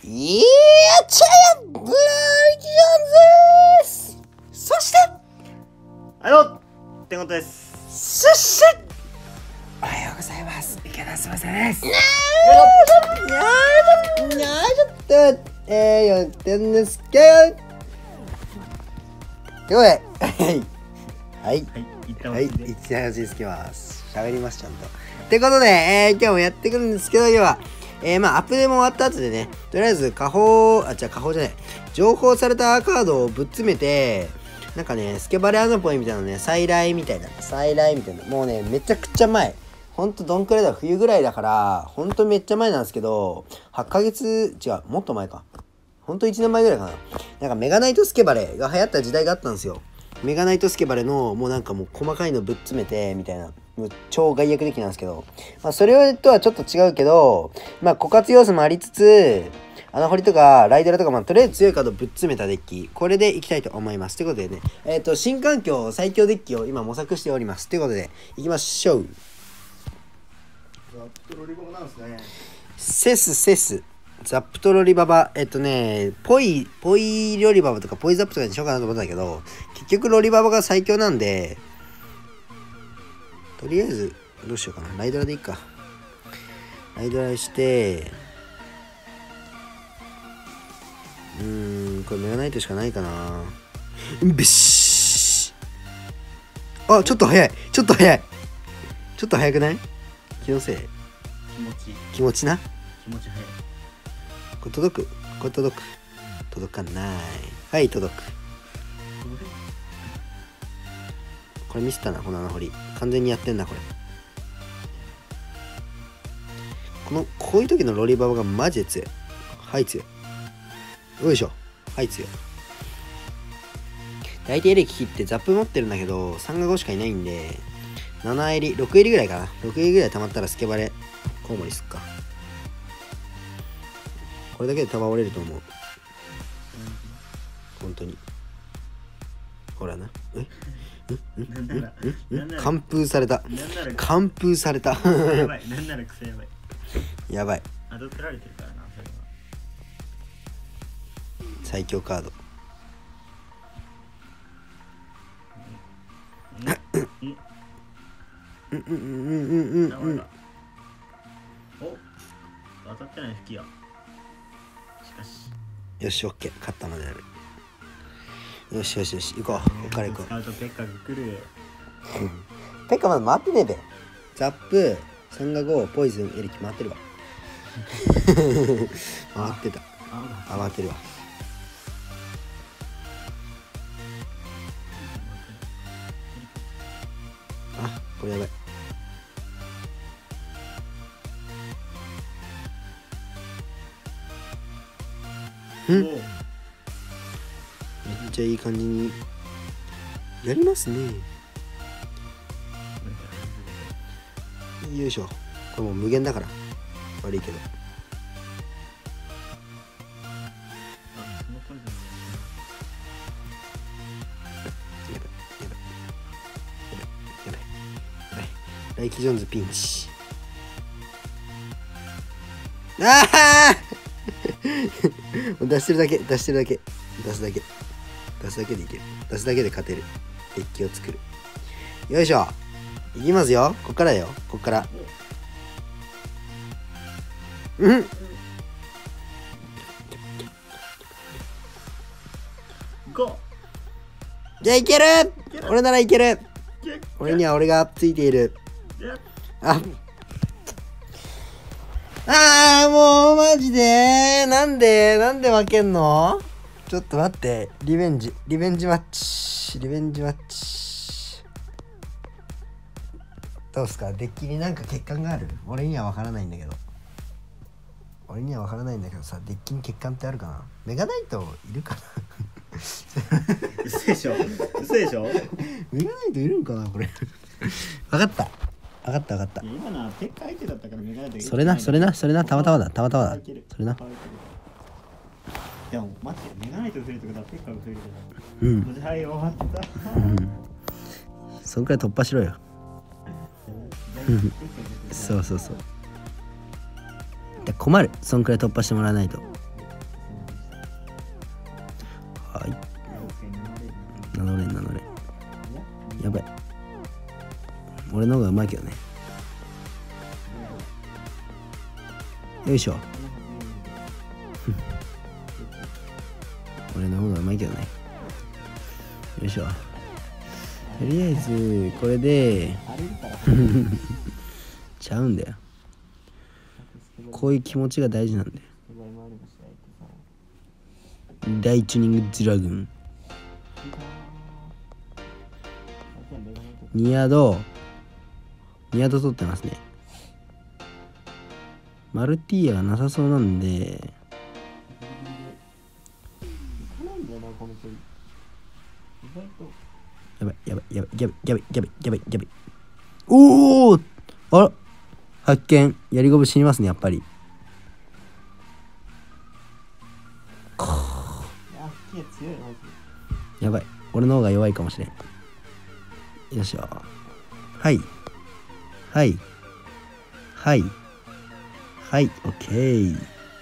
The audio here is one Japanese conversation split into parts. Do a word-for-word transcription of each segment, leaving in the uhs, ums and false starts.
いやちゃやブラーキャンです。そしてあのってことです。 そしておはようございます。池田翼です。 にゃーちょっとにゃーちょっとえーよってんですけどということではいはいはい、言ったはほしいでい一話つけます喋りますちゃんとってことで、えー、今日もやってくるんですけど今日はえー、まあアップデーも終わった後でねとりあえず下方あ違う下方じゃない情報されたカードをぶっ詰めてなんかねスケバレアノポイみたいなね再来みたいな再来みたいなもうねめちゃくちゃ前ほんとどんくらいだ冬ぐらいだからほんとめっちゃ前なんですけどはっかげつ違うもっと前かほんといちねんまえぐらいかななんかメガナイトスケバレが流行った時代があったんですよメガナイトスケバレのもうなんかもう細かいのぶっ詰めてみたいなもう超外役的なんですけど、まあ、それとはちょっと違うけどまあ枯渇要素もありつつ穴掘りとかライドラとかまあとりあえず強いカードぶっ詰めたデッキこれでいきたいと思いますということでねえっ、ー、と新環境最強デッキを今模索しておりますということでいきましょうザップロリババなんですね。 セスセスザップとロリババえっとねポイポイロリババとかポイザップとかにしようかなと思ったんだけど結局ロリババが最強なんでとりあえずどうしようかなライドラでいいかライドラしてうーんこれメガナイトしかないかなビシッあちょっと早いちょっと早いちょっと早くない気のせい気持ちいい。 気持ちな気持ち早い。 これ届くこれ届く届かないはい届くこれミスったなこの穴掘り完全にやってんなこれこのこういう時のロリババがマジで強いはい強いよいしょはい強い大体エレキ切ってザップ持ってるんだけどさんがごしかいないんでななエリろくエリぐらいかなろくエリぐらい溜まったらスケバレコウモリすっかこれだけで束折れると思う本当にほらなえなんならなんなら完封されたなんなら完封されたやばい。なんなら癖やばい。 やばいあど取られてるからなそれは。 最強カードうんうんうんうんうんうんうんお当たってない吹きや。しかしよしオッケー勝ったまでやるよしよしよし行こうこっから行こう使うとペッカが来る。 ペッカまだ回ってねえべザップさんがごポイズンエリキ回ってるわ回ってたあ回ってるわあこれやばいんめっちゃいい感じにやりますねよいしょこれもう無限だから悪いけどやばいやばいやばいやばいやばいライキジョーンズピンチああ出してるだけ出してるだけ出すだけ出すだけでいける出すだけで勝てるデッキを作るよいしょいきますよこっからだよこっからうんゴじゃあいける俺ならいける俺には俺がついているああーもうマジでなんでなんで負けんのちょっと待ってリベンジリベンジマッチリベンジマッチどうすかデッキになんか欠陥がある俺には分からないんだけど俺には分からないんだけどさデッキに欠陥ってあるかなメガナイトいるかな嘘でしょ嘘でしょ。 メガナイトいるんかなこれ分かった分かった分かった今のはペッカ相手だったからメガネで。 それなそれなそれなたまたまだたまたまだそれなでも待ってメガネと増えるってことはペッカが増えるじうゃない。 んはい終わったうんそんくらい突破しろようんそうそうそう困るそんくらい突破してもらわないとやばい。俺の方がうまいけどね。よいしょ。俺の方がうまいけどね。よいしょ。とりあえずこれでちゃうんだよ。こういう気持ちが大事なんだよ。ライチュニングドラゴンニヤドニヤド取ってますね。マルティーヤがなさそうなんで、やばいやばいやばいやばいやばいやばいやばいやばい。おお、あら発見。やりゴブ死にますねやっぱり。やばい、俺の方が弱いかもしれん。よいしょ。はいはいはいはい、オッケー。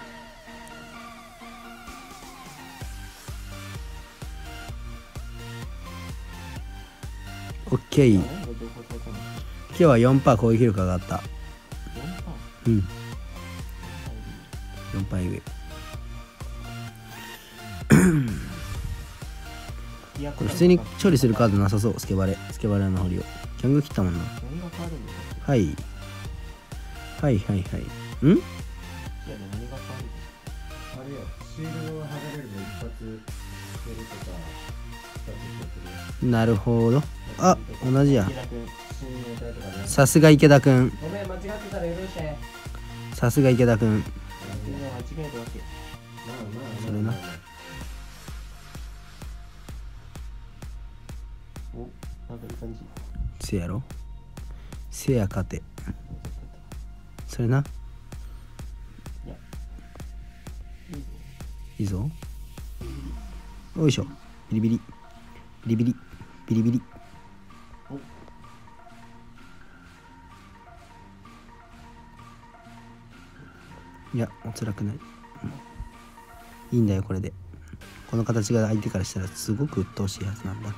オッケー。今日は よんパーセント 攻撃力上がった。うん、よんパーセント 上これ普通に処理するカードなさそう。スケバレスケバレの掘りをキャング切ったもんな。はいはいはいはい。ん？ あれよ、シールドが剥がれると一発出るとか、 なるほど。あ、同じや。さすが池田くん。 ごめん、間違ってたら許して。 さすが池田くん。それな。せやろ。せや勝て。それな。いいぞ。よいしょ。ビリビリビリビリビリビリ。いや、おつらくない。いいんだよこれで。この形が相手からしたらすごく鬱陶しいはずなんだ。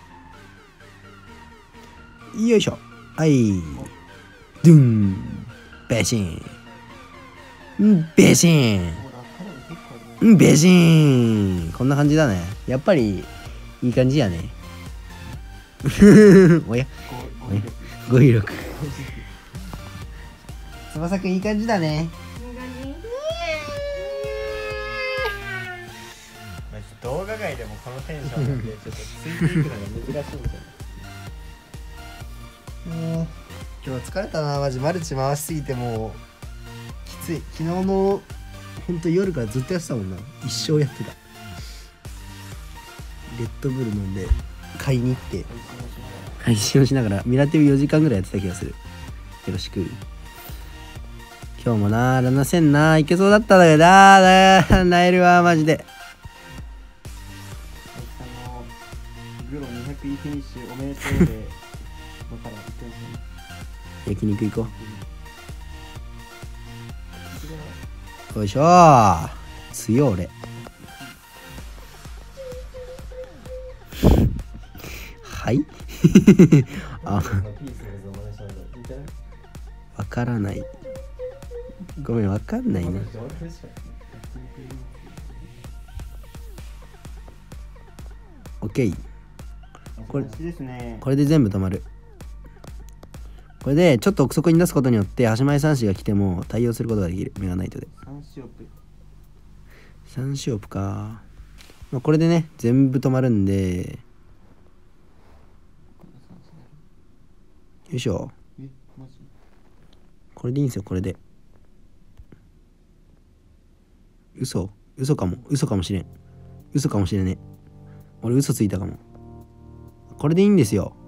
よいしょ。はい。ドゥンベシンベシンベシン。こんな感じだね。やっぱりいい感じやね。おやおや語彙力。翼くんいい感じだね。 動画外でもこのテンションなんでちょっとついていくのが難しいんですよね。 もう今日疲れたなマジ。マルチ回しすぎてもうきつい。昨日のほんと夜からずっとやってたもんな。一生やってた。レッドブル飲んで買いに行って配信をしながらミラティブよじかんぐらいやってた気がする。よろしく。今日もなラナせんないけそうだったんだけどなーなえるわマジで。 グロにひゃくイーフィニッシュおめでとうで焼肉行こう。よいしょー。強い俺。はいあ、わからない。ごめん、わかんないね。オッケー。これこれで全部止まる。これでちょっと奥底に出すことによって端前三子が来ても対応することができる。メガナイトでさんシオプさんシオプか、まあ、これでね全部止まるんで、よいしょ。これでいいんですよ。これで嘘嘘かも嘘かもしれん嘘かもしれねえ。俺嘘ついたかも。これでいいんですよ。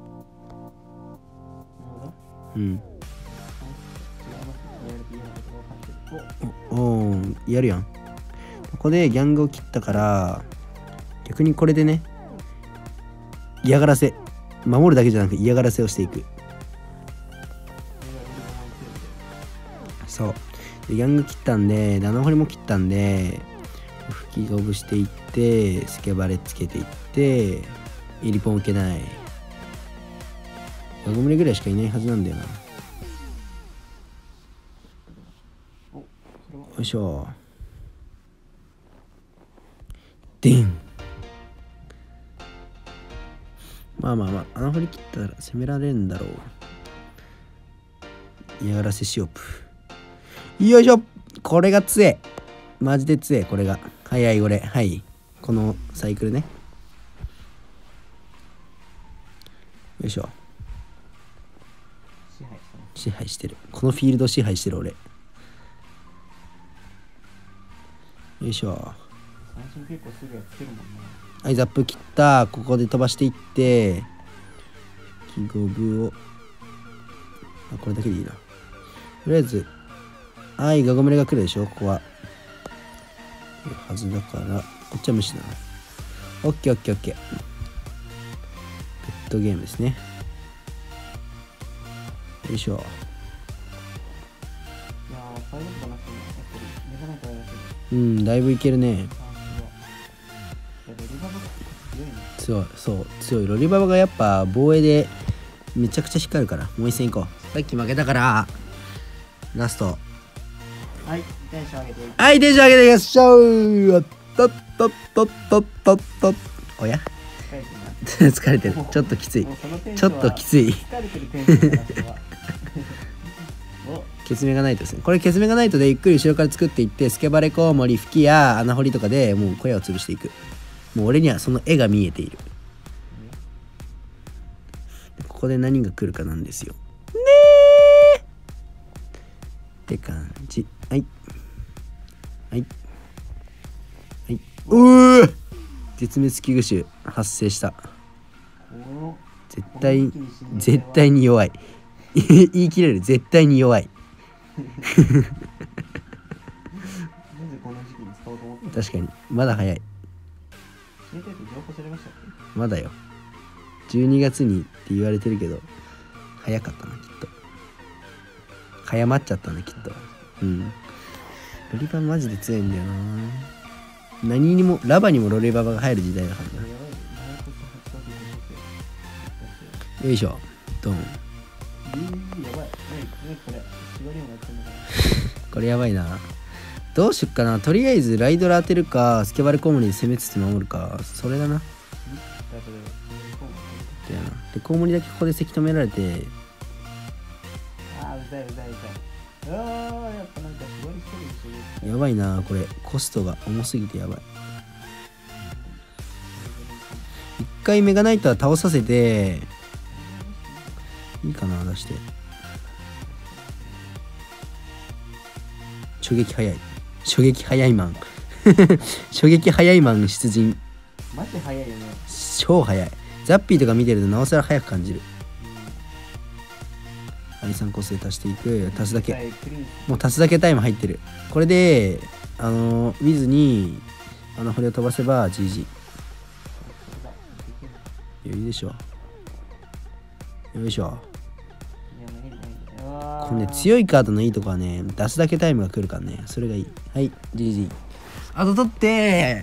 うんおおーやるやん。ここでギャングを切ったから逆にこれでね嫌がらせ守るだけじゃなく嫌がらせをしていく。そうでギャング切ったんでナノホリも切ったんで吹き飛ぶしていってスケバレつけていってイリポン受けない。 ガゴムレぐらいしかいないはずなんだよな。よいしょ。でん。まあまあまあ、穴掘り切ったら攻められるんだろう。嫌がらせシオプ。よいしょ。これが強え。マジで強え、これが。早い、これ。はい。このサイクルね。よいしょ。 支配したね。 支配してる。このフィールド支配してる俺。よいしょ。 三振結構すぐやっつけるもんね。 はい、ザップ切った。ここで飛ばしていって、キゴブを、あ、これだけでいいな。とりあえず、はい、ガゴムレが来るでしょ、ここは。はずだから、こっちは無視だな。オッケーオッケーオッケー。ペットゲームですね。よいしょ。 いやー、ファイブとかなくても、やっぱり、目がないとあれだけど。 うん、だいぶいけるね。 あー、すごい。いや、ロリババ強いね。 強い、そう、強い。ロリババがやっぱ防衛でめちゃくちゃ光るから、もう一戦行こう。さっき負けたから、ラスト。 はい、テンション上げていく。 はい、テンション上げていきましょう。とっとっとっとっとっと。おや疲れてるな。 疲れてる。ちょっときつい。 もうそのテンシちょっョンはときつい。 疲れてるテンションだな、それは。お、 ケツメがないとですね。これケツメがないとでゆっくり後ろから作っていって、スケバレコウモリ、吹きや穴掘りとかでもう小屋を潰していく。もう俺にはその絵が見えている。ここで何が来るかなんですよ。ねーって感じ。はい。はい。はい。うー絶滅危惧種発生した。 この絶対、絶対に弱い。言い切れる。絶対に弱い。 なぜこの時期に使おうと思ったの？ 確かに。まだ早い。 知りたいと情報されましたっけ？ まだよ。じゅうにがつにって言われてるけど、早かったな、きっと。早まっちゃったね、きっと。うん。ロリババマジで強いんだよな。何にも、ラバにもロリババが入る時代だからな。 やばい、マイナスはちパーセント。 よいしょ。ドン。 ビービー やばい。何これ。縛りもやってんのかな。 これやばいな。どうしよっかな。とりあえずライドラ当てるか、スケバルコウモリで攻めつつ守るか。それだな。だよな。で、コウモリだけここでせき止められて。 あー、うざいうざいうざい。あー、やっぱなんか縛りしてるでしょ。 やばいな、これ。コストが重すぎてやばい。一回メガナイトは倒させて、いいかな、出して。衝撃早い。衝撃早いマン。衝撃早いマン出陣。 マジ早いよね。 超早い。ザッピーとか見てるとなおさら早く感じる。アリさん個性足していく。足すだけ。もう足すだけタイム入ってる。これで、あの、ウィズに、あの、これを飛ばせば ジージー。余裕でしょ。よいしょ。このね、強いカードのいいとこはね、出すだけタイムが来るからね、それがいい。はい、ジージー。あと取って、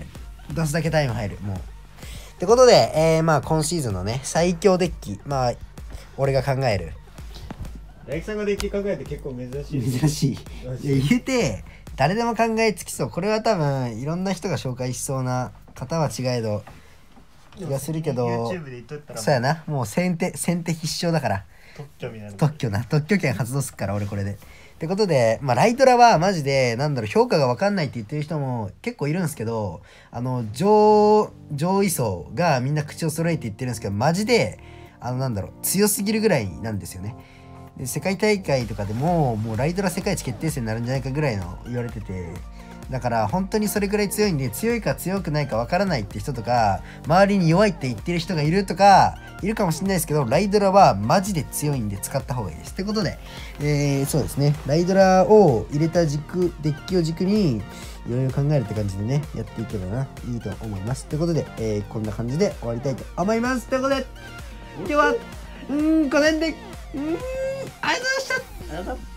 出すだけタイム入る、もう。ってことで、えー、まあ今シーズンのね、最強デッキ、まあ、俺が考える。 大樹さんがデッキ考えて結構珍しい。 珍しい。いや言うて、誰でも考えつきそう。これは多分、いろんな人が紹介しそうな方は違えど、気がするけど、 YouTube で言っとったらそうやな、もう先手、先手必勝だから。 特許みたいな。 特許な特許権発動すっから俺これでってことで、まあライトラはマジでなんだろう、評価が分かんないって言ってる人も結構いるんですけど、あの上上位層がみんな口を揃えて言ってるんですけど、マジであのなんだろう、強すぎるぐらいなんですよね。で世界大会とかでももうライトラ世界一決定戦になるんじゃないかぐらいの言われてて、だから本当にそれぐらい強いんで、強いか強くないか分からないって人とか、周りに弱いって言ってる人がいるとかいるかもしれないですけど、ライドラはマジで強いんで使った方がいいです。ってことで、えー、そうですね、ライドラを入れた軸、デッキを軸にいろいろ考えるって感じでね、やっていけばないいと思います。ということで、えー、こんな感じで終わりたいと思います。ということで、今日は、うーん、この辺で、うーん、ありがとうございました。